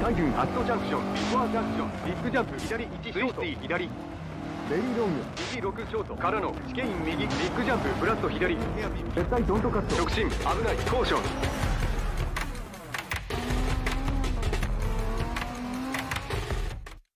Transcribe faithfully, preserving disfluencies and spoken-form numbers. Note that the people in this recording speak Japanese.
海軍アットジャンクション、ビフォアジャンクション、ビッグジャンプ、左いちショート、左。ベリーロング、右ろくショート、からのチケイン右、ビッグジャンプ、フラット左。絶対ドントカット。直進、危ない、コーション。